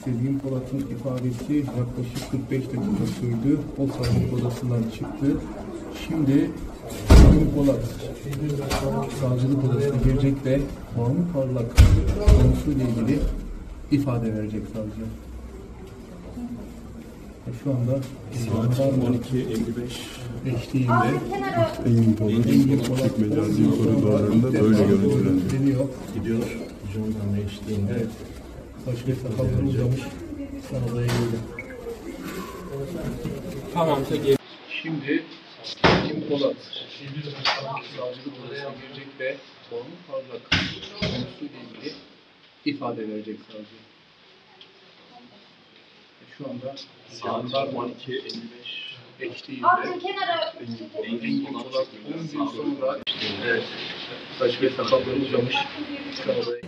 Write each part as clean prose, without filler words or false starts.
Selim Polat'ın ifadesi yaklaşık 45 dakika sürdü. O savcılık odasından çıktı. Şimdi Selim Polat savcılık odasına girecek ve Banu Parlak konusuyla ilgili ifade verecek savcı. Şu anda saat 12.55 eşliğinde Engin Polat Çekmece Adli koridorlarında böyle görüntüleniyor. gidiyor. Jandarma eşliğinde. Evet. Saç ve sakalları uzamış. Sana da eğildi. Tamam, peki. Şimdi Selim Polat savcılık odasına girecek ve Banu Parlak konusuyla ilgili ifade verecek savcı. Şu anda Saat 12.55 eşliğinde Engin Polat 10 gün sonra evet, saç ve sakalları uzamış. Sana da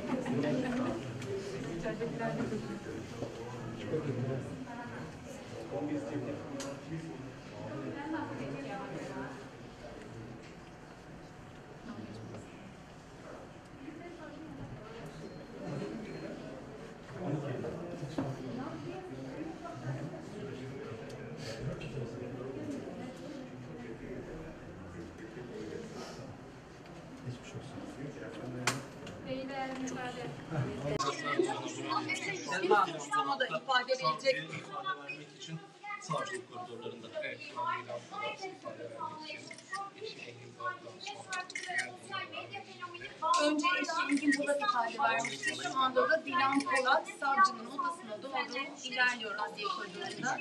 Suçlamada ifade verecek. için savcılık koridorlarında. Evet, şu an İlhan Polat ifade vermek için eşi Engin Polat'tan sonra Önce eşi Engin Polat ifade vermişti. Şu anda da Dilan Polat savcının odasına doğru ilerliyor adliye koridorunda.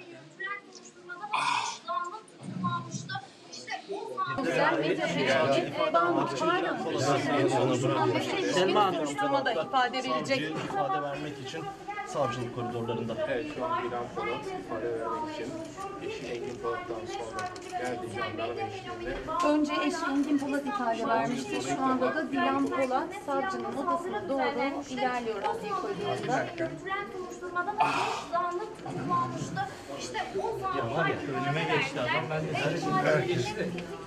Suçlamada ifade verecek. İfade vermek için savcılık koridorlarında. evet, şu an İlhan Polat ifade vermek için eşi Engin Polat'tan sonra geldiği jandarma eşliğinde. Önce eşi Engin Polat ifade vermişti. Şu anda da Dilan Polat savcının odasına doğru ilerliyor adliye koridorunda. Götüren soruşturmada da zanlık tutuklanmıştı. İşte o zanlık Önüme geçti adam, ben de